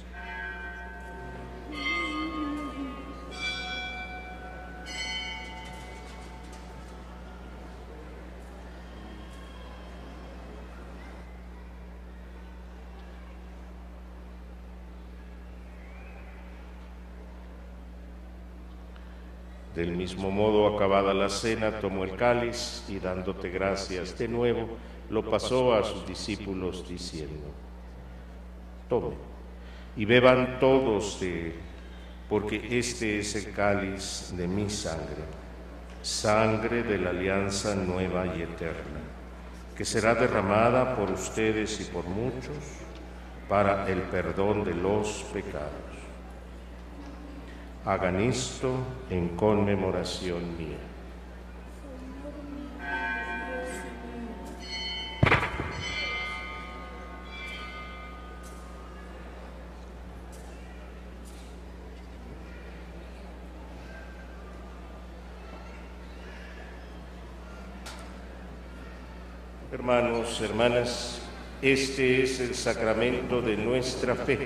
Del mismo modo, acabada la cena, tomó el cáliz y dándote gracias de nuevo, lo pasó a sus discípulos diciendo: tomen y beban todos de él, porque este es el cáliz de mi sangre, sangre de la alianza nueva y eterna, que será derramada por ustedes y por muchos para el perdón de los pecados. Hagan esto en conmemoración mía. Hermanos, hermanas, este es el sacramento de nuestra fe.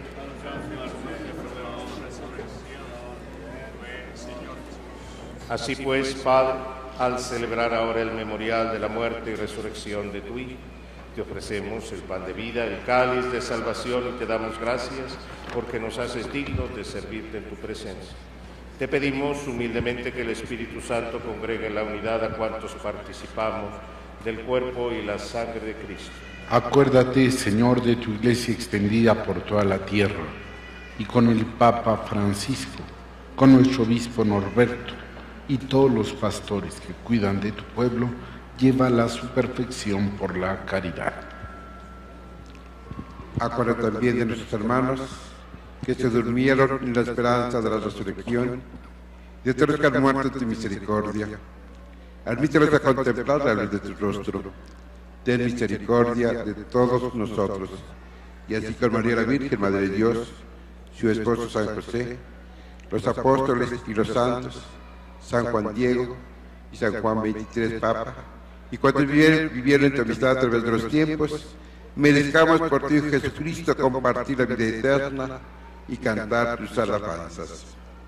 Así pues, Padre, al celebrar ahora el memorial de la muerte y resurrección de tu Hijo, te ofrecemos el pan de vida, el cáliz de salvación y te damos gracias porque nos haces dignos de servirte en tu presencia. Te pedimos humildemente que el Espíritu Santo congregue en la unidad a cuantos participamos del cuerpo y la sangre de Cristo. Acuérdate, Señor, de tu Iglesia extendida por toda la tierra y con el Papa Francisco, con nuestro obispo Norberto y todos los pastores que cuidan de tu pueblo, llévala a su perfección por la caridad. Acuérdate también de nuestros hermanos que se durmieron en la esperanza de la resurrección, de todos los que han muerto en tu misericordia. Admítelos a contemplar la luz de tu rostro. Ten misericordia de todos nosotros. Y así con María la Virgen, Madre de Dios, su esposo San José, los apóstoles y los santos, San Juan Diego y San Juan veintitrés Papa, y cuantos vivieron, vivieron en tu amistad a través de los tiempos, merezcamos por ti, Jesucristo, compartir la vida eterna y cantar tus alabanzas.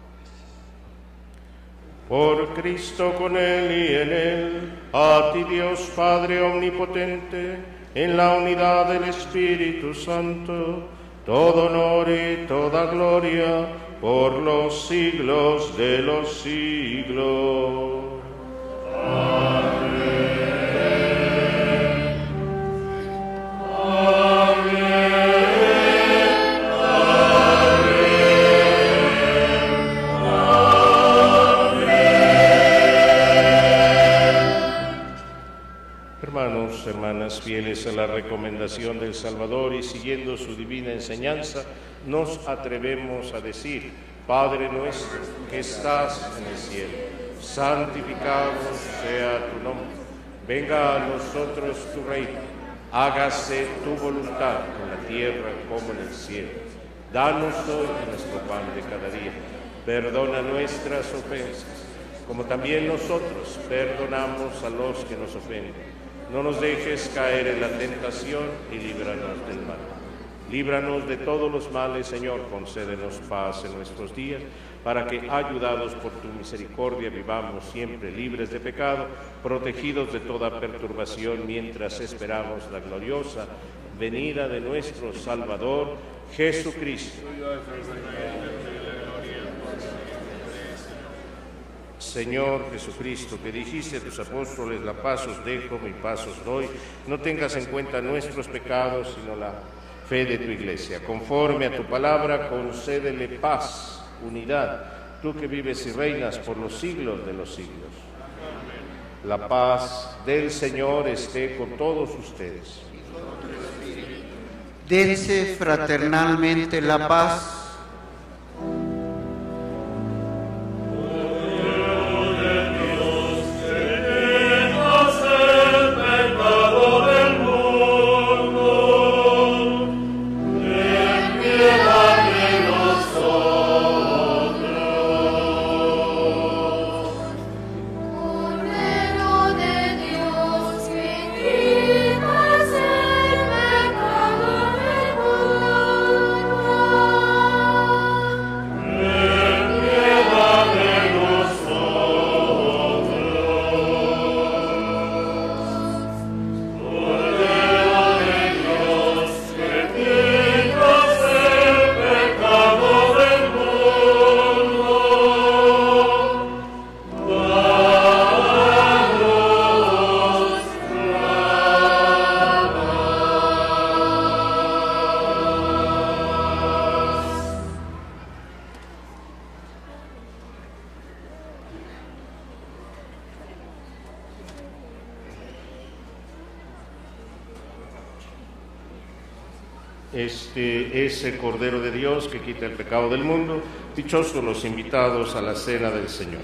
Por Cristo, con Él y en Él, a ti Dios Padre Omnipotente, en la unidad del Espíritu Santo, todo honor y toda gloria por los siglos de los siglos. Amén. Hermanos, hermanas, fieles a la recomendación del Salvador y siguiendo su divina enseñanza, nos atrevemos a decir: Padre nuestro que estás en el cielo, santificado sea tu nombre. Venga a nosotros tu reino. Hágase tu voluntad en la tierra como en el cielo. Danos hoy nuestro pan de cada día. Perdona nuestras ofensas, como también nosotros perdonamos a los que nos ofenden. No nos dejes caer en la tentación y líbranos del mal. Líbranos de todos los males, Señor, concédenos paz en nuestros días, para que, ayudados por tu misericordia, vivamos siempre libres de pecado, protegidos de toda perturbación, mientras esperamos la gloriosa venida de nuestro Salvador, Jesucristo. Señor Jesucristo, que dijiste a tus apóstoles: la paz os dejo, mi paz os doy, no tengas en cuenta nuestros pecados, sino la fe de tu Iglesia. Conforme a tu palabra, concédele paz, unidad, tú que vives y reinas por los siglos de los siglos. La paz del Señor esté con todos ustedes. Dense fraternalmente la paz. Este es el Cordero de Dios que quita el pecado del mundo. Dichosos los invitados a la cena del Señor.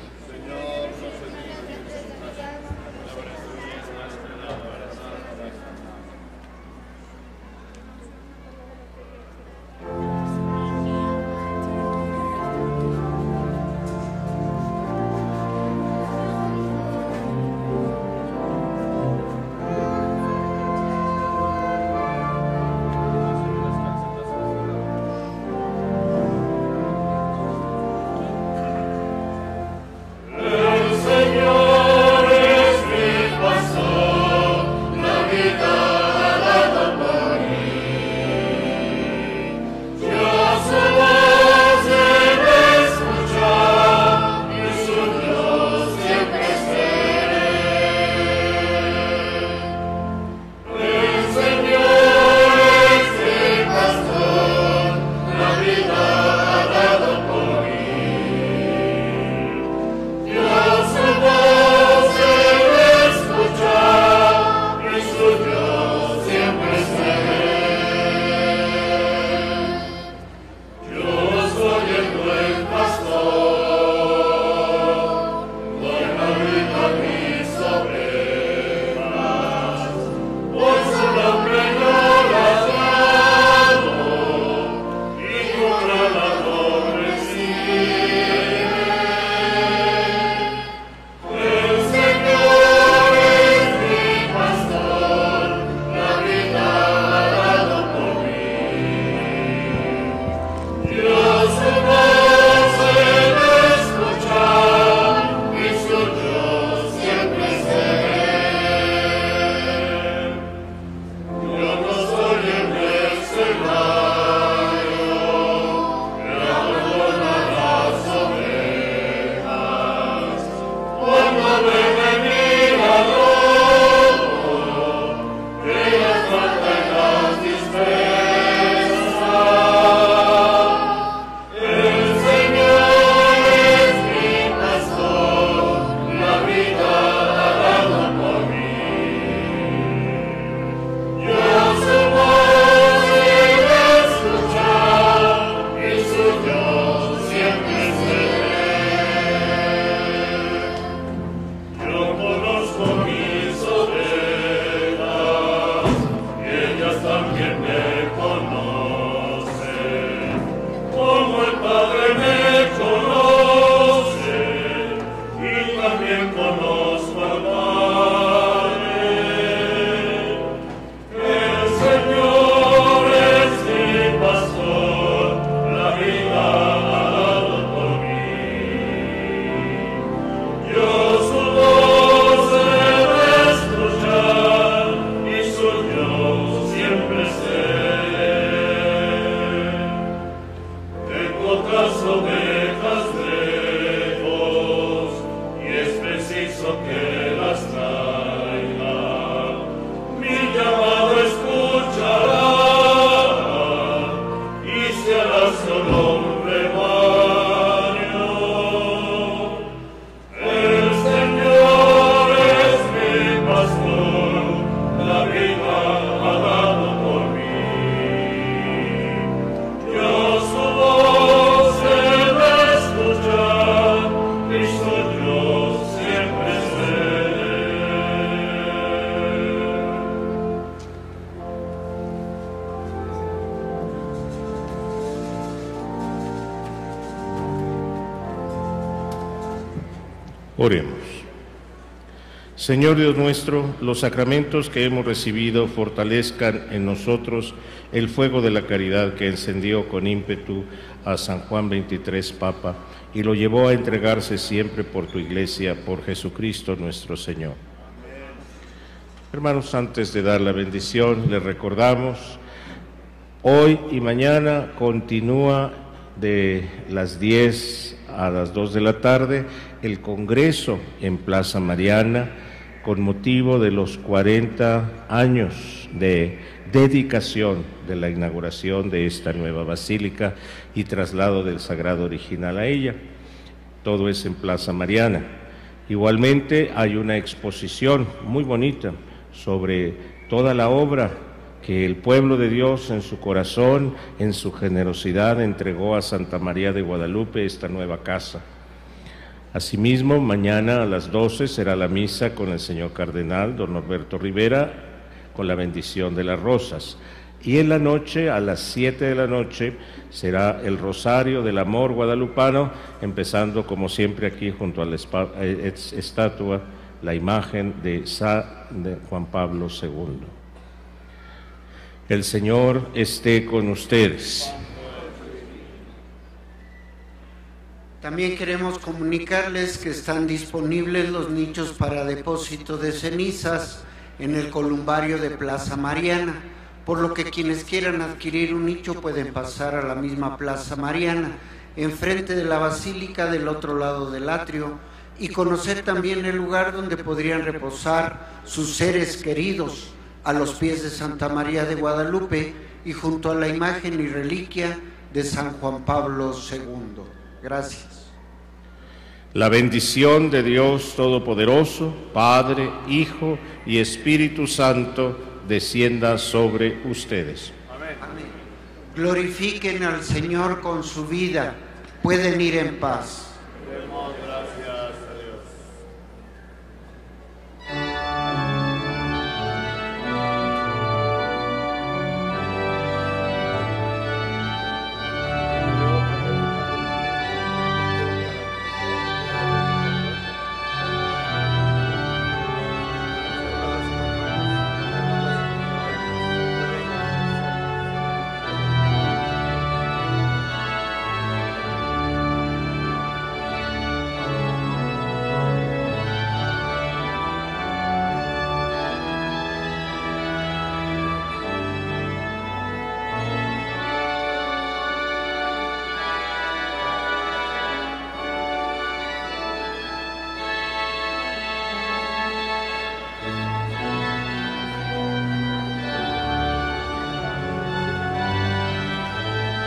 Oremos. Señor Dios nuestro, los sacramentos que hemos recibido fortalezcan en nosotros el fuego de la caridad que encendió con ímpetu a San Juan veintitrés Papa y lo llevó a entregarse siempre por tu Iglesia, por Jesucristo nuestro Señor. Hermanos, antes de dar la bendición, les recordamos, hoy y mañana continúa de las diez a las dos de la tarde el Congreso en Plaza Mariana con motivo de los cuarenta años de dedicación de la inauguración de esta nueva basílica y traslado del sagrado original a ella. Todo es en Plaza Mariana. Igualmente hay una exposición muy bonita sobre toda la obra que el pueblo de Dios en su corazón, en su generosidad, entregó a Santa María de Guadalupe, esta nueva casa. Asimismo, mañana a las doce será la misa con el señor cardenal, don Norberto Rivera, con la bendición de las rosas. Y en la noche, a las siete de la noche, será el Rosario del Amor Guadalupano, empezando como siempre aquí junto a la estatua, la imagen de San Juan Pablo segundo. El Señor esté con ustedes. También queremos comunicarles que están disponibles los nichos para depósito de cenizas en el columbario de Plaza Mariana, por lo que quienes quieran adquirir un nicho pueden pasar a la misma Plaza Mariana, enfrente de la Basílica del otro lado del atrio, y conocer también el lugar donde podrían reposar sus seres queridos, a los pies de Santa María de Guadalupe y junto a la imagen y reliquia de San Juan Pablo segundo. Gracias. La bendición de Dios Todopoderoso, Padre, Hijo y Espíritu Santo, descienda sobre ustedes. Amén. Amén. Glorifiquen al Señor con su vida. Pueden ir en paz.